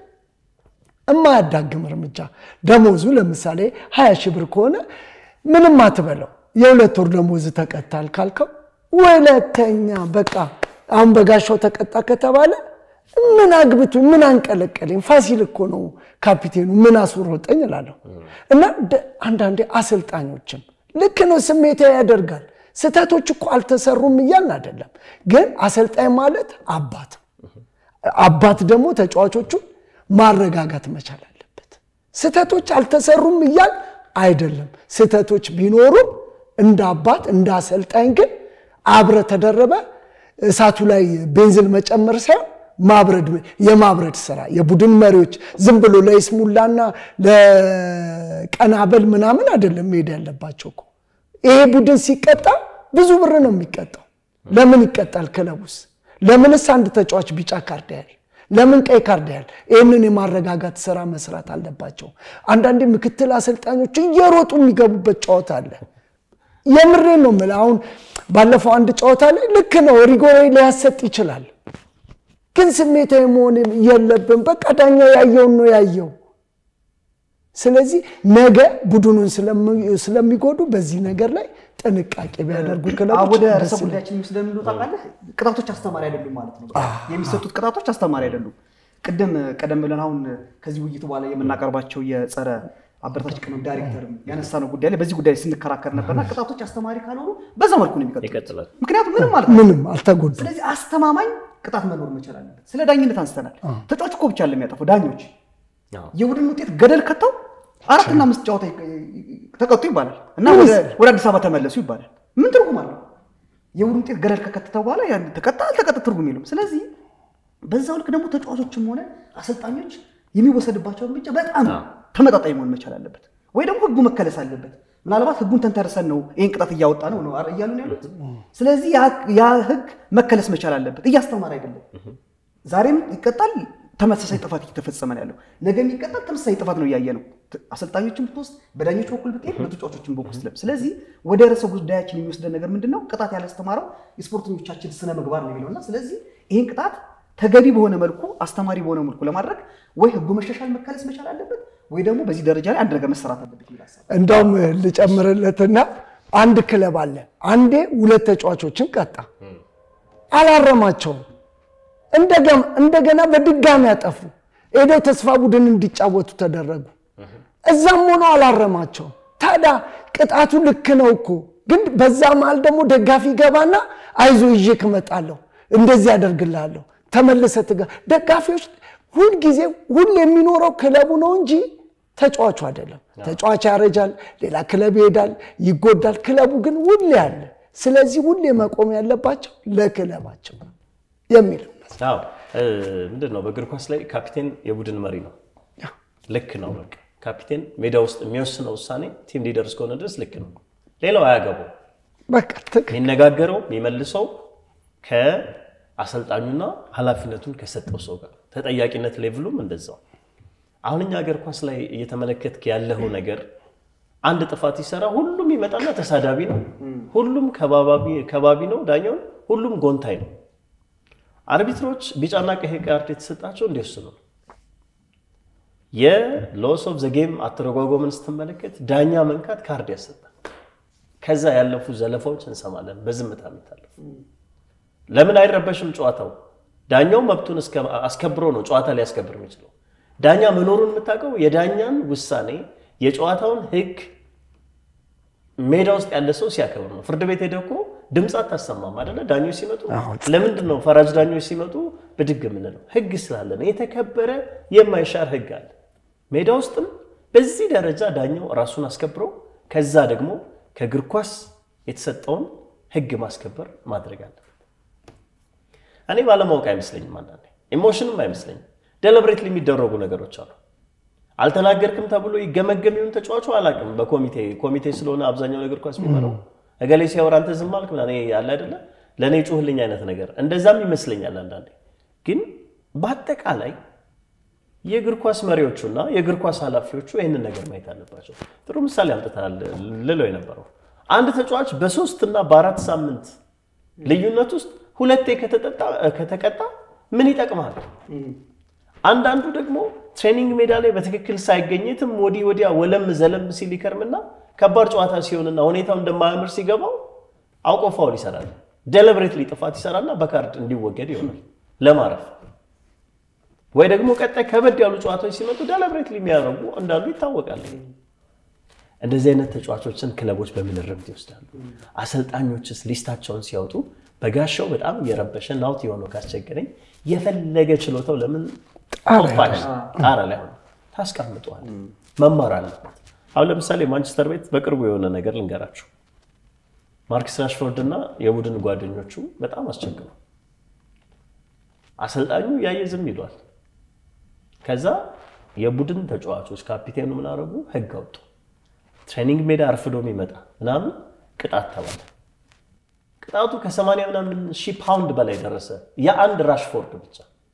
የማያዳግም እርምጃ። ደሞዙ ለምሳሌ 20 ሺህ ብር ከሆነ ምንም አትበለው፣ የ2 ወር ደሞዝ ተቀጣል ካልከው ወለተኛ በቃ አሁን በጋሻው ተቀጣ ከተባለ ምን አግብቱ ምን አንቀለቀለኝ? ፋሲል እኮ ነው ካፒቴኑ፣ ምን አስወሮጠኝ እላለሁ። እና አንዳንዴ አሰልጣኞችም ልክ ነው፣ ስሜታዊ ያደርጋል። ስህተቶች እኮ አልተሰሩም እያልን አይደለም፣ ግን አሰልጣኝ ማለት አባት ደግሞ ተጫዋቾቹን ማረጋጋት መቻል አለበት። ስህተቶች አልተሰሩም እያል አይደለም። ስህተቶች ቢኖሩም እንደ አባት እንደ አሰልጣኝ ግን አብረ ተደረበ እሳቱ ላይ ቤንዚን መጨመር ሳይሆን የማብረድ ስራ የቡድን መሪዎች ዝም ብሎ ለይስሙላና ለቀናበል ምናምን አይደለም ሄድ ያለባቸው እኮ። ይሄ ቡድን ሲቀጣ ብዙ ብር ነው የሚቀጣው። ለምን ይቀጣል? ክለቡስ ለምንስ አንድ ተጫዋች ቢጫ ካርድ ያያል? ለምን ቀይ ካርድ ያያል? ይሄንን የማረጋጋት ስራ መስራት አለባቸው። አንዳንዴ ምክትል አሰልጣኞች እየሮጡ የሚገቡበት ጨዋታ አለ። የምሬን ነው የምልህ። አሁን ባለፈው አንድ ጨዋታ ላይ ልክ ነው ሪጎሬ ሊያሰጥ ይችላል፣ ግን ስሜታዊ መሆን የለብን። በቃ ዳኛው ያየውን ነው ያየው። ስለዚህ ነገ ቡድኑን ስለሚጎዱ በዚህ ነገር ላይ ጥንቃቄ ቢያደርጉ ክለቦች ወደ ርዕሰ ጉዳያችን የሚወስደን ታውቃለህ። ቅጣቶች አስተማሪ አይደሉም ማለት ነው። የሚሰጡት ቅጣቶች አስተማሪ አይደሉም። ቀደም ብለን አሁን ከዚህ ውይይት በኋላ የምናቀርባቸው የጸረ አበረታች ቅመም ዳይሬክተርም ያነሳነው ጉዳይ ላይ በዚህ ጉዳይ ስንከራከር ነበርና ቅጣቶች አስተማሪ ካልሆኑ በዛ መልኩ ነው የሚቀጥሉት። ምክንያቱም ምንም ማለት ነው ምንም አልተጎዱ። ስለዚህ አስተማማኝ ቅጣት መኖር መቻል አለበት። ስለ ዳኝነት አንስተናል። ተጫዋች እኮ ብቻ ለሚያጠፋው ዳኞች የቡድን ውጤት ገደል ከተው 4 እና 5 ጨዋታ ተቀጡ ይባላል እና ወደ አዲስ አበባ ተመለሱ ይባላል። ምን ትርጉም አለው? የቡድን ውጤት ገደል ከከተተው በኋላ ያን ተቀጣ አልተቀጣ ትርጉም የለውም። ስለዚህ በዛው ልክ ደግሞ ተጫዋቾችም ሆነ አሰልጣኞች የሚወሰድባቸው እርምጃ በጣም ተመጣጣኝ መሆን መቻል አለበት፣ ወይ ደግሞ ህጉ መከለስ አለበት። ምናልባት ህጉን ተንተርሰን ነው ይሄን ቅጣት እያወጣ ነው እያሉ ነው ያሉት። ስለዚህ ያ ህግ መከለስ መቻል አለበት። እያስተማረ አይደለም። ዛሬም ይቀጣል፣ ተመሳሳይ ጥፋት እየተፈጸመ ነው ያለው። ነገም ይቀጣል፣ ተመሳሳይ ጥፋት ነው እያየ ነው። አሰልጣኞችም ብትወስድ፣ በዳኞች በኩል ብትሄድ፣ በተጫዋቾችም በኩል ስለብ። ስለዚህ ወደ ርዕሰ ጉዳያችን የሚወስደን ነገር ምንድነው? ቅጣት ያላስተማረው የስፖርተኞቻችን ስነ ምግባር ነው የሚለውና ስለዚህ ይሄን ቅጣት ተገቢ በሆነ መልኩ አስተማሪ በሆነ መልኩ ለማድረግ ወይ ህጉ መሻሻል መከለስ መቻል አለበት፣ ወይ ደግሞ በዚህ ደረጃ ላይ አንድ ነገር መሰራት አለበት ይላል። እንደውም ልጨምርለትና አንድ ክለብ አለ አንዴ 2 ተጫዋቾችን ቀጣ። አላረማቸውም። እንደገና በድጋሚ ያጠፉ ሄደው ተስፋ ቡድን እንዲጫወቱ ተደረጉ። እዛም ሆኖ አላረማቸውም። ታዲያ ቅጣቱ ልክ ነው እኮ ግን በዛ መሃል ደግሞ ደጋፊ ገባና አይዞ ይዤክ እመጣለሁ እንደዚህ ያደርግልሃለሁ ተመለሰ ደጋፊዎች ሁሉ የሚኖረው ክለቡ ነው እንጂ ተጫዋቹ አይደለም። ተጫዋቹ ያረጃል፣ ሌላ ክለብ ይሄዳል፣ ይጎዳል። ክለቡ ግን ሁሉ ያለ። ስለዚህ ሁሉ መቆም ያለባቸው ለክለባቸው የሚል አዎ ምንድነው በእግር ኳስ ላይ ካፒቴን የቡድን መሪ ነው። ልክ ነው። በቃ ካፒቴን ሜዳ ውስጥ የሚወስነው ውሳኔ ቲም ሊደር እስከሆነ ድረስ ልክ ነው። ሌላው አያገባው። በቃ የሚነጋገረው የሚመልሰው ከአሰልጣኙና ኃላፊነቱን ከሰጠው ሰው ጋር ተጠያቂነት ሌቭሉም እንደዛው። አሁን እኛ ሀገር ኳስ ላይ እየተመለከትክ ያለው ነገር አንድ ጥፋት ይሰራ ሁሉም ይመጣና ተሳዳቢ ነው፣ ሁሉም ከባቢ ነው፣ ዳኛው ሁሉም ጎንታይ ነው። አርቢትሮች ቢጫና ቀይ ካርድ የተሰጣቸው እንዲወስኑ ነው። የሎስ ኦፍ ዘ ጌም አተረጓጎምን ስትመለከት ዳኛ መንካት ካርድ ያሰጣል። ከዛ ያለፉ ዘለፋዎች እንሰማለን በዝምታ የሚታለፉ። ለምን አይረበሽም ጨዋታው? ዳኛው መብቱን አስከብሮ ነው ጨዋታ ሊያስከብር የሚችለው። ዳኛ መኖሩን የምታውቀው የዳኛን ውሳኔ የጨዋታውን ህግ ሜዳ ውስጥ ያለ ሰው ሲያከብር ነው። ፍርድ ቤት ሄደው እኮ ድምጽ አታሰማም አይደለ? ዳኞች ሲመጡ ለምንድን ነው ፈራጅ ዳኞች ሲመጡ ብድግ የምንለው? ህግ ስላለ ነው። የተከበረ የማይሻር ህግ አለ። ሜዳ ውስጥም በዚህ ደረጃ ዳኛው ራሱን አስከብሮ ከዛ ደግሞ ከእግር ኳስ የተሰጠውን ህግ ማስከበር ማድረግ አለበት። እኔ ባለማወቅ አይመስለኝም፣ አንዳንዴ ኢሞሽንም አይመስለኝም። ዴሊብሬትሊ የሚደረጉ ነገሮች አሉ። አልተናገርክም ተብሎ ይገመገም ይሁን ተጫዋቹ አላውቅም። በኮሚቴ ስለሆነ አብዛኛው ነገር ኳስ የሚመራው እገሌ ሲያወራ አንተ ዝም አልክ ምናምን ያለ አይደለ? ለኔ ጩህልኝ አይነት ነገር እንደዛም ይመስለኛል አንዳንዴ። ግን በአጠቃላይ የእግር ኳስ መሪዎቹና የእግር ኳስ ኃላፊዎቹ ይሄንን ነገር ማየት አለባቸው። ጥሩ ምሳሌ አምጥተናል ልለው የነበረው አንድ ተጫዋች በ3 እና በ4 ሳምንት ልዩነት ውስጥ ሁለቴ ከተቀጣ ምን ይጠቅማል? አንዳንዱ ደግሞ ትሬኒንግ ሜዳ ላይ በትክክል ሳይገኝትም ወዲያ ወለም ዘለም ሲል ይከርምና ከባድ ጨዋታ ሲሆንና ሁኔታው እንደማያምር ሲገባው አውቆ ፋውል ይሰራል። ዴሊብሬትሊ ጥፋት ይሰራልና በካርድ እንዲወገድ ይሆናል ለማረፍ። ወይ ደግሞ ቀጣይ ከበድ ያሉ ጨዋታዎች ሲመጡ ዴሊብሬትሊ የሚያደርጉ እንዳሉ ይታወቃል። እንደዚህ አይነት ተጫዋቾችን ክለቦች በምን ረምት ይወስዳሉ? አሰልጣኞችስ ሊስታቸውን ሲያወጡ በጋሻው በጣም የረበሸ ናውት የሆነው ካስቸገረኝ የፈለገ ችሎታው ለምን ጣራ ላይ ሆነ ታስቀምጧል? መማር አለበት። አሁን ለምሳሌ ማንቸስተር ቤት በቅርቡ የሆነ ነገር ልንገራችሁ። ማርክስ ራሽፎርድ እና የቡድን ጓደኞቹ በጣም አስቸግረው አሰልጣኙ ያየ ዝም ይሏል። ከዛ የቡድን ተጫዋቾች ካፒቴኑ ምን አረጉ? ህግ አወጡ። ትሬኒንግ ሜዳ አርፍዶ የሚመጣ ምናምን ቅጣት ተባለ። ቅጣቱ ከ80 ምናምን ሺህ ፓውንድ በላይ ደረሰ የአንድ ራሽፎርድ ብቻ።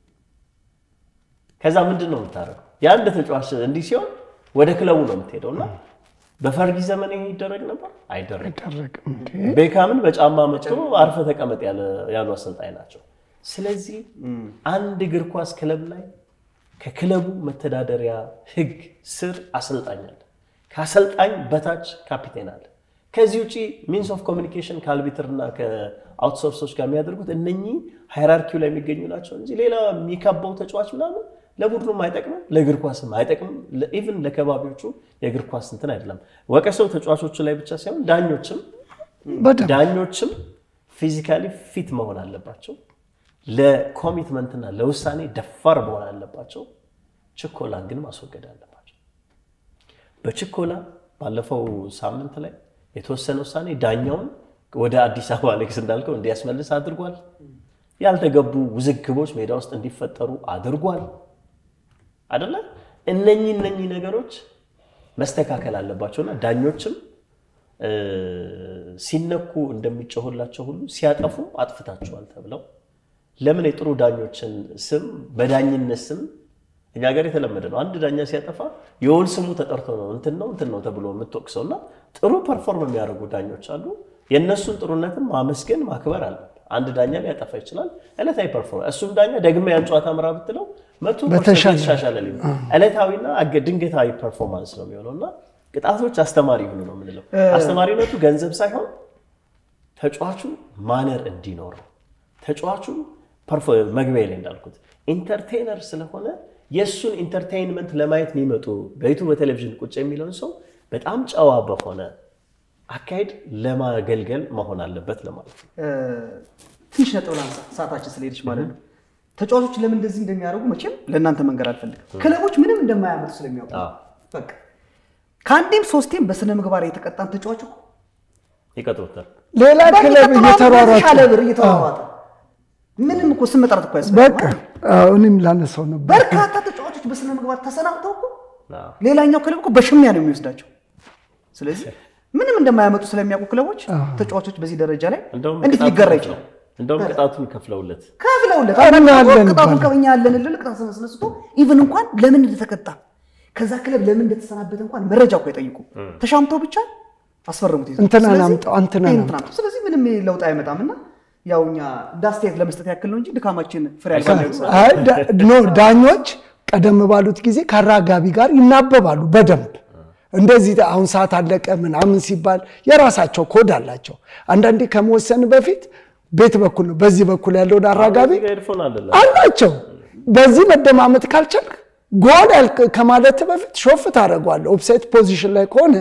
ከዛ ምንድነው የምታረገው? የአንድ ተጫዋች እንዲህ ሲሆን ወደ ክለቡ ነው የምትሄደውና በፈርጊ ዘመን ይሄ ይደረግ ነበር አይደረግም። ቤካምን በጫማ መጥቶ አርፈ ተቀመጥ ያሉ አሰልጣኝ ናቸው። ስለዚህ አንድ እግር ኳስ ክለብ ላይ ከክለቡ መተዳደሪያ ህግ ስር አሰልጣኝ አለ። ከአሰልጣኝ በታች ካፒቴን አለ። ከዚህ ውጪ ሚንስ ኦፍ ኮሚኒኬሽን ከአልቢትርና ከአውትሶርሶች ጋር የሚያደርጉት እነኚህ ሃይራርኪው ላይ የሚገኙ ናቸው እንጂ ሌላ የሚከባው ተጫዋች ምናምን ለቡድኑም አይጠቅምም፣ ለእግር ኳስም አይጠቅምም። ኢቭን ለከባቢዎቹ የእግር ኳስ እንትን አይደለም። ወቀሰው ተጫዋቾቹ ላይ ብቻ ሳይሆን ዳኞችም ፊዚካሊ ፊት መሆን አለባቸው። ለኮሚትመንትና ለውሳኔ ደፋር መሆን አለባቸው። ችኮላን ግን ማስወገድ አለባቸው። በችኮላ ባለፈው ሳምንት ላይ የተወሰነ ውሳኔ ዳኛውን ወደ አዲስ አበባ አሌክስ እንዳልከው እንዲያስመልስ አድርጓል። ያልተገቡ ውዝግቦች ሜዳ ውስጥ እንዲፈጠሩ አድርጓል አይደለ? እነኚህ ነገሮች መስተካከል አለባቸውና ዳኞችም ሲነኩ እንደሚጮህላቸው ሁሉ ሲያጠፉ አጥፍታቸዋል ተብለው ለምን የጥሩ ዳኞችን ስም በዳኝነት ስም እኛ ጋር የተለመደ ነው። አንድ ዳኛ ሲያጠፋ የወል ስሙ ተጠርቶ ነው እንትን ነው ተብሎ የምትወቅሰውና ጥሩ ፐርፎርም የሚያደርጉ ዳኞች አሉ። የነሱን ጥሩነትም ማመስገን ማክበር አለ። አንድ ዳኛ ሊያጠፋ ይችላል፣ እለታዊ ፐርፎርም እሱም ዳኛ ደግመ ያን ጨዋታ ምራ ብትለው መቶ በተሻሻለ ሊሆን እለታዊና ድንገታዊ ፐርፎርማንስ ነው የሚሆነውና ቅጣቶች አስተማሪ ይሁኑ ነው የምንለው። አስተማሪነቱ ገንዘብ ሳይሆን ተጫዋቹ ማነር እንዲኖረው ተጫዋቹ መግቢያ ላይ እንዳልኩት ኢንተርቴይነር ስለሆነ የሱን ኢንተርቴይንመንት ለማየት የሚመጡ በዩቲዩብ በቴሌቪዥን ቁጭ የሚለውን ሰው በጣም ጨዋ በሆነ አካሄድ ለማገልገል መሆን አለበት ለማለት ነው። ትንሽ ነጥብ ሰዓታችን ስለሄደች ማለት ነው። ተጫዋቾች ለምን እንደዚህ እንደሚያደርጉ መቼም ለእናንተ መንገር አልፈልግም። ክለቦች ምንም እንደማያመጡ ስለሚያውቁ በቃ ከአንዴም ሶስቴም በስነ ምግባር የተቀጣን ተጫዋች ይቀጥሩታል። ሌላ ክለብ እየተሯሯጠ ምንም እኮ ስም መጥራት እኮ ያስፈልጋል። በቃ እኔም ላነሳው ነበር። በርካታ ተጫዋቾች በስነ ምግባር ተሰናብተው እኮ ሌላኛው ክለብ እኮ በሽሚያ ነው የሚወስዳቸው። ስለዚህ ምንም እንደማያመጡ ስለሚያውቁ ክለቦች ተጫዋቾች በዚህ ደረጃ ላይ እንዴት ሊገራ ይችላል? እንደውም ቅጣቱን ከፍለውለት ቅጣቱን ከኛ ያለን ልልቅ ተሰነስቶ ኢቭን እንኳን ለምን እንደተቀጣ ከዛ ክለብ ለምን እንደተሰናበተ እንኳን መረጃ እኮ አይጠይቁ። ተሻምተው ብቻ አስፈርሙት ይዘው እንትና ናምጣው አንተና ናምጣው። ስለዚህ ምንም ለውጥ አይመጣምና ያውኛ ዳስቴት ለመስጠት ያክል ነው እንጂ ድካማችን ፍሬ ያልባለው ዳኞች ቀደም ባሉት ጊዜ ከአራጋቢ ጋር ይናበባሉ በደንብ እንደዚህ አሁን ሰዓት አለቀ ምናምን ሲባል የራሳቸው ኮድ አላቸው። አንዳንዴ ከመወሰን በፊት ቤት በኩል ነው በዚህ በኩል ያለው አራጋቢ አላቸው። በዚህ መደማመጥ ካልቻልክ ጎል ከማለት በፊት ሾፍ ታረጋለህ። ኦፍሳይድ ፖዚሽን ላይ ከሆነ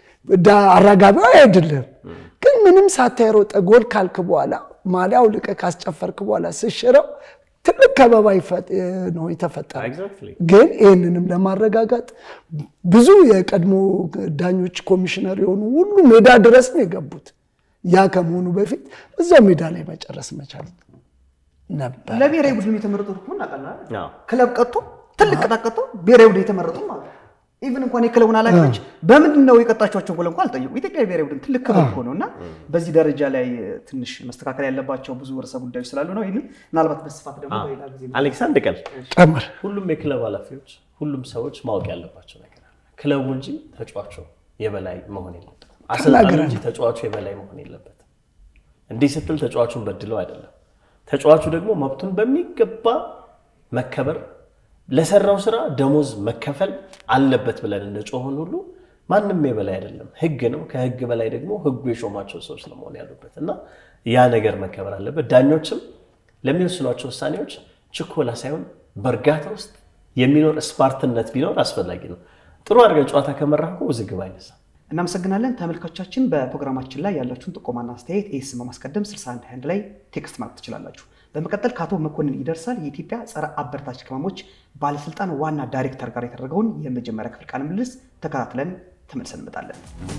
አራጋቢው አይደለም ግን ምንም ሳታይሮጥ ጎል ካልክ በኋላ ማሊያው ልቀ ካስጨፈርክ በኋላ ስሽረው ትልቅ ከበባ ነው የተፈጠረ። ግን ይሄንንም ለማረጋጋት ብዙ የቀድሞ ዳኞች ኮሚሽነር የሆኑ ሁሉ ሜዳ ድረስ ነው የገቡት። ያ ከመሆኑ በፊት እዛው ሜዳ ላይ መጨረስ መቻል ነበር። ለብሔራዊ ቡድን የተመረጡት እኮ እናቀላል ክለብ ቀጥቶ ትልቅ ቀጣቀጥቶ ብሔራዊ ቡድን የተመረጡ ማለት ኢቭን እንኳን የክለቡን አላፊዎች በምንድነው የቀጣቻቸው ብለው እንኳን አልጠየቁ። ኢትዮጵያ ብሔራዊ ቡድን ትልቅ ክለብ እኮ ነውና በዚህ ደረጃ ላይ ትንሽ መስተካከል ያለባቸው ብዙ ርዕሰ ጉዳዮች ስላሉ ነው። ይሄን ምናልባት በስፋት ደግሞ በሌላ ጊዜ አሌክሳንደር ቀል ጨምር ሁሉም የክለብ ኃላፊዎች ሁሉም ሰዎች ማወቅ ያለባቸው ነገር አለ። ክለቡ እንጂ ተጫዋቹ የበላይ መሆን የለበትም። አሰልጣኙ እንጂ ተጫዋቹ የበላይ መሆን የለበትም። እንዲህ ስትል ተጫዋቹን በድለው አይደለም። ተጫዋቹ ደግሞ መብቱን በሚገባ መከበር ለሰራው ስራ ደሞዝ መከፈል አለበት ብለን እንደጮህን ሁሉ ማንንም የበላይ አይደለም። ህግ ነው። ከህግ በላይ ደግሞ ህጉ የሾማቸው ሰዎች ነው መሆን ያሉበትና ያ ነገር መከበር አለበት። ዳኞችም ለሚወስኗቸው ውሳኔዎች ችኮላ ሳይሆን በእርጋታ ውስጥ የሚኖር ስፓርትነት ቢኖር አስፈላጊ ነው። ጥሩ አድርገህ ጨዋታ ከመራህ እኮ ውዝግብ አይነሳም። እናመሰግናለን። ተመልካቾቻችን በፕሮግራማችን ላይ ያላችሁን ጥቆማና አስተያየት ኤስ በማስቀደም 6121 ላይ ቴክስት ማድረግ ትችላላችሁ። በመቀጠል ከአቶ መኮንን ይደርሳል የኢትዮጵያ ጸረ አበረታች ቅመሞች ባለስልጣን ዋና ዳይሬክተር ጋር የተደረገውን የመጀመሪያ ክፍል ቃለ ምልልስ ተከታትለን ተመልሰን እንመጣለን።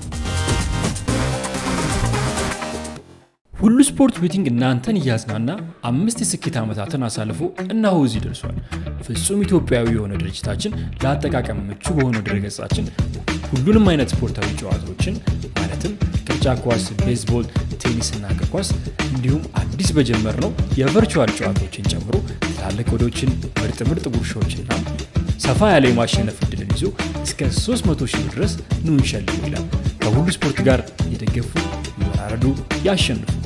ሁሉ ስፖርት ቤቲንግ እናንተን እያዝናና 5 የስኬት ዓመታትን አሳልፎ እነሆ እዚህ ደርሷል። ፍጹም ኢትዮጵያዊ የሆነ ድርጅታችን ለአጠቃቀም ምቹ በሆነ ድረገጻችን ሁሉንም አይነት ስፖርታዊ ጨዋታዎችን ማለትም ቅርጫት ኳስ፣ ቤዝቦል፣ ቴኒስ እና እግር ኳስ እንዲሁም አዲስ በጀመርነው የቨርቹዋል ጨዋታዎችን ጨምሮ ትላልቅ ወዶችን ምርጥ ጉርሻዎችና ሰፋ ያለ የማሸነፍ ዕድልን ይዞ እስከ 300,000 ድረስ ኑ እንሸልም ይላል። ከሁሉ ስፖርት ጋር የደገፉ ይወራረዱ፣ ያሸንፉ።